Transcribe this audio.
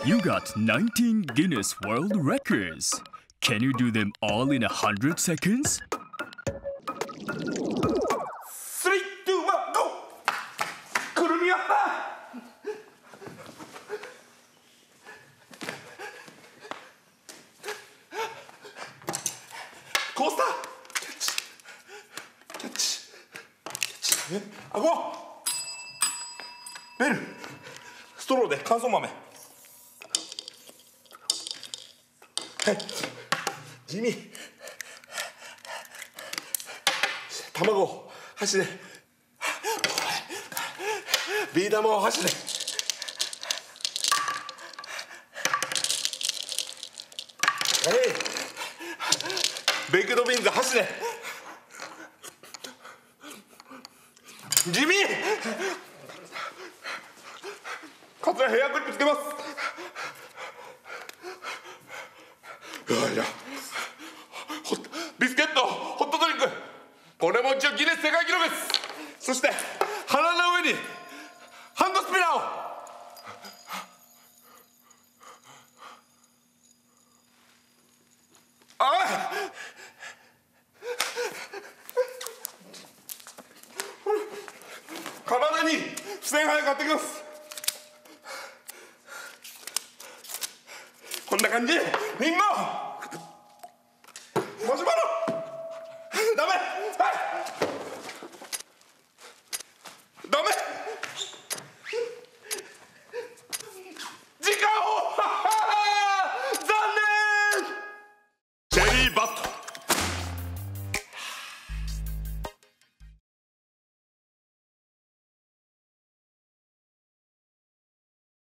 You got 19 Guinness World Records. Can you do them all in 100 seconds? 3、2、1、GO! くるみやコースターキャッチあごベルストローで乾燥豆はい地味卵を箸でビー玉を箸でベイクドビーンズ箸で地味カツラヘアクリップつけますいやビスケットホットドリンクこれも一応ギネス世界記録です。そして鼻の上にハンドスピナーを体に付箋早く買ってきます。こんな感じリンゴマシュマロダメはい